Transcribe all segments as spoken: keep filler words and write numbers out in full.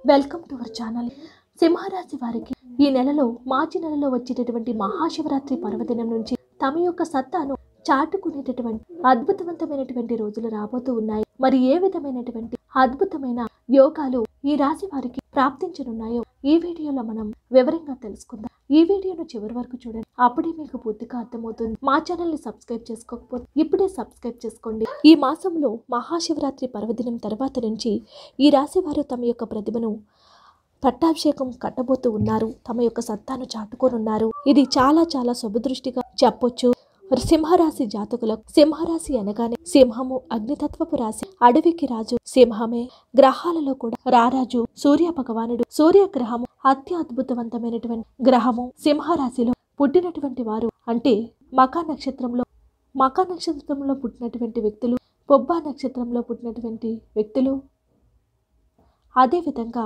Welcome to our channel. సింహరాశి వారికి ఈ నెలలో మార్చి నెలలో వచ్చేటటువంటి మహాశివరాత్రి పర్వదినం నుంచి తమ యొక్క సత్తాను చాటుకునేటటువంటి అద్భుతవంతమైనటువంటి రోజులు రాబోతూ ఉన్నాయి. మరి ఏ విధమైనటువంటి అద్భుతమైన యోగాలు ఈ రాశి వారికి ప్రాప్తించనున్నాయో ఈ వీడియోలో మనం వివరంగా తెలుసుకుందాం. ఈ వీడియోను చివరి వరకు చూడండి, అప్పుడే మీకు పూర్తిగా అర్థమవుతుంది. మా ఛానల్ ని సబ్స్క్రైబ్ చేసుకోకపోతే ఇప్పుడే సబ్స్క్రైబ్ చేసుకోండి. ఈ మాసంలో మహాశివరాత్రి పర్వదినం తర్వాత నుంచి ఈ రాశి వారు తమ యొక్క ప్రతిభను పట్టాభిషేకం కట్టబోతూ ఉన్నారు. తమ యొక్క సత్తాను చాటుకోనున్నారు. ఇది చాలా చాలా శుభదృష్టిగా చెప్పొచ్చు. సింహరాశి జాతకులకు సింహరాశి అనగానే సింహము అగ్నితత్వపు రాశి, అడవికి రాజు సింహమే. గ్రహాలలో కూడా రారాజు సూర్య భగవానుడు. సూర్యగ్రహము అత్య అద్భుతవంతమైనటువంటి గ్రహము. సింహరాశిలో పుట్టినటువంటి వారు అంటే మకా నక్షత్రంలో మకా నక్షత్రంలో పుట్టినటువంటి వ్యక్తులు, పొబ్బా నక్షత్రంలో పుట్టినటువంటి వ్యక్తులు, అదేవిధంగా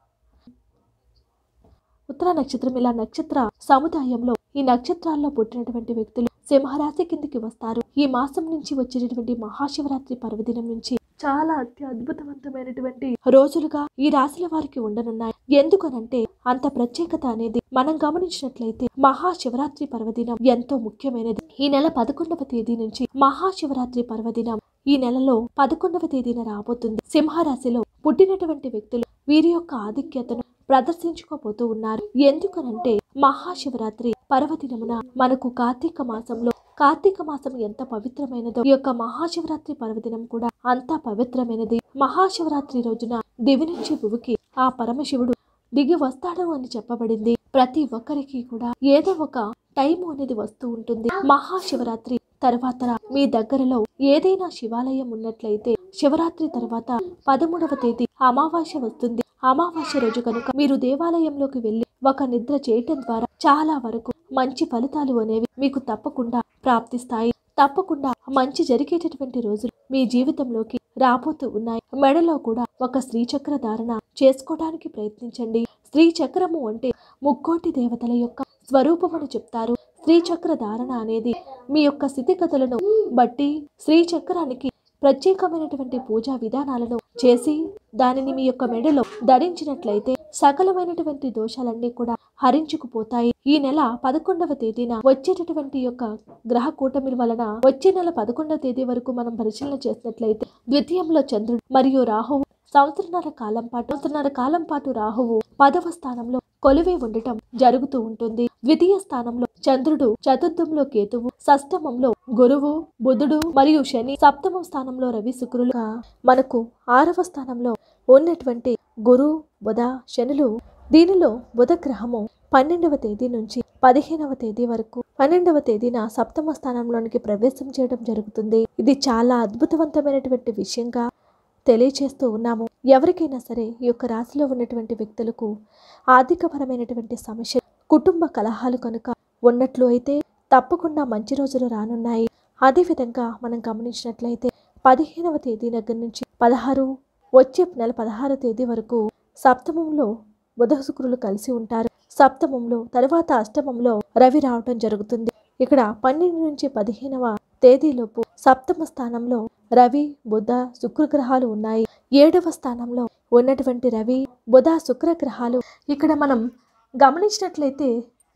ఉత్తర నక్షత్రం, ఇలా నక్షత్ర సముదాయంలో ఈ నక్షత్రాల్లో పుట్టినటువంటి వ్యక్తులు సింహరాశి కిందికి వస్తారు. ఈ మాసం నుంచి వచ్చేటటువంటి మహాశివరాత్రి పర్వదినం నుంచి చాలా అత్య అద్భుతవంతమైనటువంటి రోజులుగా ఈ రాశుల వారికి ఉండనున్నాయి. ఎందుకనంటే అంత ప్రత్యేకత అనేది మనం గమనించినట్లయితే మహాశివరాత్రి పర్వదినం ఎంతో ముఖ్యమైనది. ఈ నెల పదకొండవ తేదీ నుంచి మహాశివరాత్రి పర్వదినం ఈ నెలలో పదకొండవ తేదీన రాబోతుంది. సింహరాశిలో పుట్టినటువంటి వ్యక్తులు వీరి యొక్క ఆధిక్యతను ప్రదర్శించుకోబోతూ ఉన్నారు. ఎందుకనంటే మహాశివరాత్రి పర్వదినమున మనకు కార్తీక మాసంలో కార్తీక మాసం ఎంత పవిత్రమైనదో ఈ యొక్క మహాశివరాత్రి పర్వదినం కూడా అంతా పవిత్రమైనది. మహాశివరాత్రి రోజున దివి నుంచి భువికి ఆ పరమశివుడు దిగి వస్తాడు అని చెప్పబడింది. ప్రతి ఒక్కరికి కూడా ఏదో ఒక టైం అనేది వస్తూ ఉంటుంది. మహాశివరాత్రి తర్వాత మీ దగ్గరలో ఏదైనా శివాలయం ఉన్నట్లయితే శివరాత్రి తర్వాత పదమూడవ తేదీ అమావాస్య వస్తుంది. అమావాస్య రోజు కనుక మీరు దేవాలయంలోకి వెళ్లి ఒక నిద్ర చేయటం ద్వారా చాలా వరకు మంచి ఫలితాలు అనేవి మీకు తప్పకుండా ప్రాప్తిస్తాయి. తప్పకుండా మంచి జరిగేటటువంటి రోజులు మీ జీవితంలోకి రాబోతూ ఉన్నాయి. మెడలో కూడా ఒక శ్రీచక్ర ధారణ చేసుకోవడానికి ప్రయత్నించండి. శ్రీచక్రము అంటే ముక్కోటి దేవతల యొక్క స్వరూపమని చెప్తారు. శ్రీచక్ర ధారణ అనేది మీ యొక్క స్థితిగతులను బట్టి శ్రీచక్రానికి ప్రత్యేకమైనటువంటి పూజా విధానాలను చేసి దానిని మీ యొక్క మెడలో ధరించినట్లయితే సకలమైనటువంటి దోషాలన్నీ కూడా హరించుకుపోతాయి. ఈ నెల పదకొండవ తేదీన వచ్చేటటువంటి యొక్క గ్రహ కూటమి వలన వచ్చే నెల పదకొండవ తేదీ వరకు మనం పరిశీలన చేసినట్లయితే ద్వితీయంలో చంద్రుడు మరియు రాహువు సంవత్సరన్నర కాలం పాటు సంవత్సరన్నర కాలం పాటు రాహువు పదవ స్థానంలో కొలువై ఉండటం జరుగుతూ ఉంటుంది. ద్వితీయ స్థానంలో చంద్రుడు, చతుర్థంలో కేతువు, షష్టమంలో గురువు, బుధుడు మరియు శని, సప్తమ స్థానంలో రవి, శుక్రులుగా మనకు ఆరవ స్థానంలో ఉన్నటువంటి గురు, బుధ, శనులు. దీనిలో బుధ గ్రహము పన్నెండవ తేదీ నుంచి పదిహేనవ తేదీ వరకు పన్నెండవ తేదీన సప్తమ స్థానంలోనికి ప్రవేశం చేయడం జరుగుతుంది. ఇది చాలా అద్భుతవంతమైనటువంటి విషయంగా తెలియచేస్తూ ఉన్నాము. ఎవరికైనా సరే ఈ యొక్క రాశిలో ఉన్నటువంటి వ్యక్తులకు ఆర్థికపరమైనటువంటి సమస్య, కుటుంబ కలహాలు కనుక ఉన్నట్లు అయితే తప్పకుండా మంచి రోజులు రానున్నాయి. అదేవిధంగా మనం గమనించినట్లయితే పదిహేనవ తేదీ దగ్గర నుంచి పదహారు వచ్చే నెల పదహారవ తేదీ వరకు సప్తమంలో బుధ శుక్రులు కలిసి ఉంటారు. సప్తమంలో తర్వాత అష్టమంలో రవి రావటం జరుగుతుంది. ఇక్కడ పన్నెండు నుంచి పదిహేనవ తేదీలోపు సప్తమ స్థానంలో రవి, బుధ, శుక్ర గ్రహాలు ఉన్నాయి. ఏడవ స్థానంలో ఉన్నటువంటి రవి, బుధ, శుక్ర గ్రహాలు ఇక్కడ మనం గమనించినట్లయితే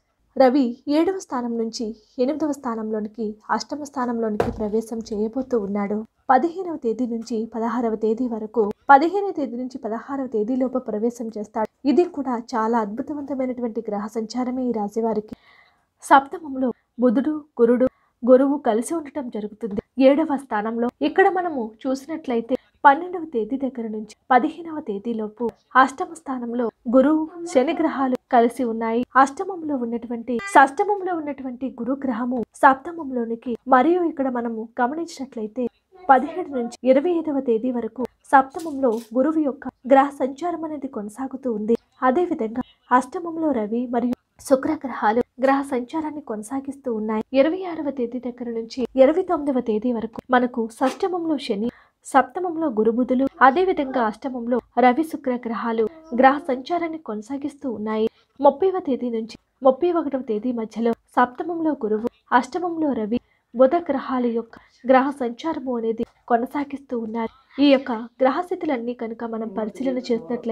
రవి ఏడవ స్థానం నుంచి ఎనిమిదవ స్థానంలోనికి అష్టమ స్థానంలోనికి ప్రవేశం చేయబోతూ ఉన్నాడు. పదిహేనవ తేదీ నుంచి పదహారవ తేదీ వరకు పదిహేనవ తేదీ నుంచి పదహారవ తేదీలోపు ప్రవేశం చేస్తాడు. ఇది కూడా చాలా అద్భుతవంతమైనటువంటి గ్రహ సంచారమే ఈ రాశి వారికి. సప్తమంలో బుధుడు, గురుడు గురువు కలిసి ఉండటం జరుగుతుంది. ఏడవ స్థానంలో ఇక్కడ మనము చూసినట్లయితే పన్నెండవ తేదీ దగ్గర నుంచి పదిహేనవ తేదీలోపు అష్టమ స్థానంలో గురువు, శని గ్రహాలు కలిసి ఉన్నాయి. అష్టమంలో ఉన్నటువంటి షష్టమంలో ఉన్నటువంటి గురు గ్రహము సప్తమంలోనికి మరియు ఇక్కడ మనము గమనించినట్లయితే పదిహేడు నుంచి ఇరవై ఐదవ తేదీ వరకు సప్తమంలో గురువు యొక్క గ్రహ సంచారం అనేది కొనసాగుతూ ఉంది. అదే విధంగా అష్టమంలో రవి మరియు శుక్ర గ్రహాలు గ్రహ సంచారాన్ని కొనసాగిస్తూ ఉన్నాయి. ఇరవై ఆరవ తేదీ దగ్గర నుంచి ఇరవై తొమ్మిదవ తేదీ వరకు మనకు షష్టమంలో శని, సప్తమంలో గురుబుధులు, అదే విధంగా అష్టమంలో రవి, శుక్ర గ్రహాలు గ్రహ సంచారాన్ని కొనసాగిస్తూ ఉన్నాయి. ముప్పైవ తేదీ నుంచి ముప్పై ఒకటవ తేదీ మధ్యలో సప్తమంలో గురువు, అష్టమంలో రవి, బుధ గ్రహాల యొక్క గ్రహ సంచారము అనేది కొనసాగిస్తూ ఉన్నారు. ఈ యొక్క గ్రహస్థితులన్నీ కనుక మనం పరిశీలన చేసినట్లయితే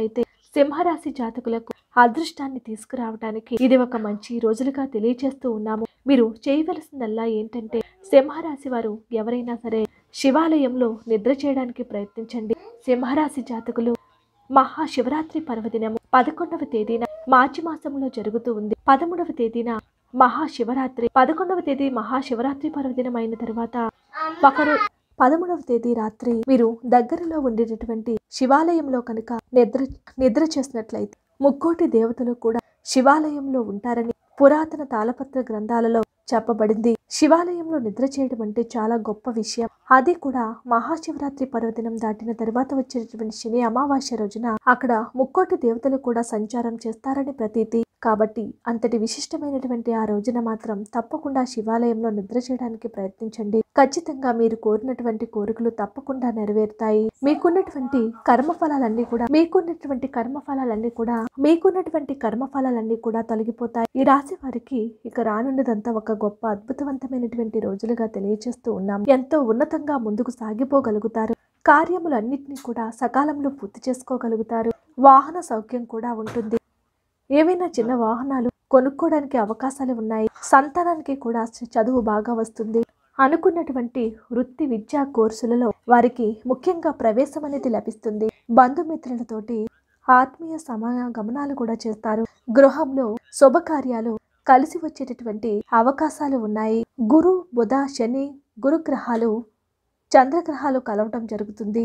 సింహరాశి జాతకులకు అదృష్టాన్ని తీసుకురావడానికి ఇది ఒక మంచి రోజులుగా తెలియజేస్తూ ఉన్నాము. మీరు చేయవలసిందల్లా ఏంటంటే సింహరాశి వారు ఎవరైనా సరే శివాలయంలో నిద్ర చేయడానికి ప్రయత్నించండి. సింహరాశి జాతకులు మహాశివరాత్రి పర్వదినము పదకొండవ తేదీన మార్చి మాసంలో జరుగుతూ ఉంది. పదమూడవ తేదీన మహాశివరాత్రి పదకొండవ తేదీ మహాశివరాత్రి పర్వదినం అయిన తర్వాత ఒకరు పదమూడవ తేదీ రాత్రి మీరు దగ్గరలో ఉండేటటువంటి శివాలయంలో కనుక నిద్ర నిద్ర చేసినట్లయితే ముక్కోటి దేవతలు కూడా శివాలయంలో ఉంటారని పురాతన తాళపత్ర గ్రంథాలలో చెప్పబడింది. శివాలయంలో నిద్ర చేయడం అంటే చాలా గొప్ప విషయం. అది కూడా మహాశివరాత్రి పర్వదినం దాటిన తర్వాత వచ్చేటటువంటి శని అమావాస్య రోజున అక్కడ ముక్కోటి దేవతలు కూడా సంచారం చేస్తారని ప్రతీతి. కాబట్టి అంతటి విశిష్టమైనటువంటి ఆ రోజున మాత్రం తప్పకుండా శివాలయంలో నిద్ర చేయడానికి ప్రయత్నించండి. ఖచ్చితంగా మీరు కోరినటువంటి కోరికలు తప్పకుండా నెరవేరుతాయి. మీకున్నటువంటి కర్మఫలాలన్నీ కూడా మీకున్నటువంటి కర్మఫలాలన్నీ కూడా మీకున్నటువంటి కర్మఫలాలన్నీ కూడా తొలగిపోతాయి. ఈ రాశి వారికి ఇక రానున్నదంతా ఒక గొప్ప అద్భుతవంతమైనటువంటి రోజులుగా తెలియజేస్తూ ఉన్నాం. ఎంతో ఉన్నతంగా ముందుకు సాగిపోగలుగుతారు. కార్యములన్నింటినీ కూడా సకాలంలో పూర్తి చేసుకోగలుగుతారు. వాహన సౌఖ్యం కూడా ఉంటుంది. ఏవైనా చిన్న వాహనాలు కొనుక్కోవడానికి అవకాశాలు ఉన్నాయి. సంతానానికి కూడా చదువు బాగా వస్తుంది. అనుకున్నటువంటి వృత్తి విద్యా కోర్సులలో వారికి ముఖ్యంగా ప్రవేశం అనేది లభిస్తుంది. బంధుమిత్రులతోటి ఆత్మీయ సమాగమనాలు కూడా చేస్తారు. గృహంలో శుభకార్యాలు కలిసి వచ్చేటటువంటి అవకాశాలు ఉన్నాయి. గురు బుధ శని గురుగ్రహాలు చంద్రగ్రహాలు కలవటం జరుగుతుంది.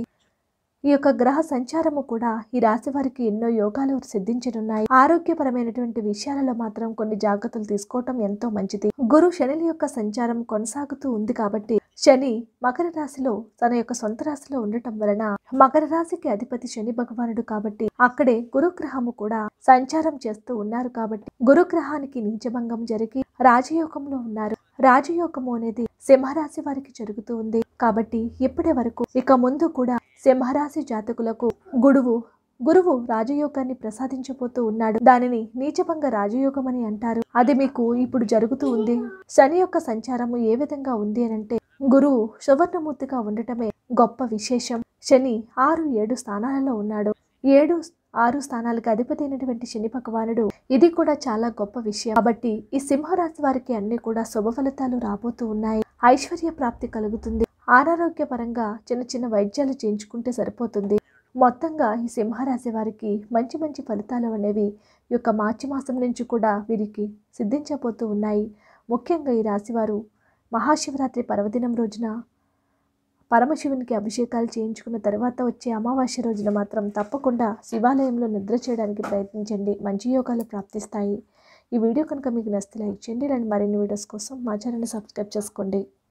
ఈ యొక్క గ్రహ సంచారము కూడా ఈ రాశి వారికి ఎన్నో యోగాలు సిద్ధించనున్నాయి. ఆరోగ్యపరమైనటువంటి విషయాలలో మాత్రం కొన్ని జాగ్రత్తలు తీసుకోవటం ఎంతో మంచిది. గురు శనుల యొక్క సంచారం కొనసాగుతూ ఉంది కాబట్టి శని మకర రాశిలో తన యొక్క సొంత రాశిలో ఉండటం వలన మకర రాశికి అధిపతి శని భగవానుడు కాబట్టి అక్కడే గురుగ్రహము కూడా సంచారం చేస్తూ ఉన్నారు. కాబట్టి గురుగ్రహానికి నీచభంగం జరిగి రాజయోగంలో ఉన్నారు. రాజయోగము అనేది సింహరాశి వారికి జరుగుతూ ఉంది. కాబట్టి ఇప్పటి వరకు ఇక ముందు కూడా సింహరాశి జాతకులకు గురువు గురువు రాజయోగాన్ని ప్రసాదించబోతూ ఉన్నాడు. దానిని నీచభంగ రాజయోగం అని అంటారు. అది మీకు ఇప్పుడు జరుగుతూ ఉంది. శని యొక్క సంచారము ఏ విధంగా ఉంది అని అంటే గురువు సువర్ణమూర్తిగా ఉండటమే గొప్ప విశేషం. శని ఆరు ఏడు స్థానాలలో ఉన్నాడు. ఏడు ఆరు స్థానాలకు అధిపతి అయినటువంటి శని భగవానుడు ఇది కూడా చాలా గొప్ప విషయం. కాబట్టి ఈ సింహరాశి వారికి అన్ని కూడా శుభ ఫలితాలు రాబోతూ ఉన్నాయి. ఐశ్వర్య ప్రాప్తి కలుగుతుంది. అనారోగ్యపరంగా చిన్న చిన్న వైద్యాలు చేయించుకుంటే సరిపోతుంది. మొత్తంగా ఈ సింహరాశి వారికి మంచి మంచి ఫలితాలు అనేవి ఈ యొక్క మార్చి మాసం నుంచి కూడా వీరికి సిద్ధించబోతూ ఉన్నాయి. ముఖ్యంగా ఈ రాశివారు మహాశివరాత్రి పర్వదినం రోజున పరమశివునికి అభిషేకాలు చేయించుకున్న తర్వాత వచ్చే అమావాస్య రోజున మాత్రం తప్పకుండా శివాలయంలో నిద్ర చేయడానికి ప్రయత్నించండి. మంచి యోగాలు ప్రాప్తిస్తాయి. ఈ వీడియో కనుక మీకు నచ్చితే లైక్ చేయండి. ఇలాంటి మరిన్ని వీడియోస్ కోసం మా ఛానల్ని సబ్స్క్రైబ్ చేసుకోండి.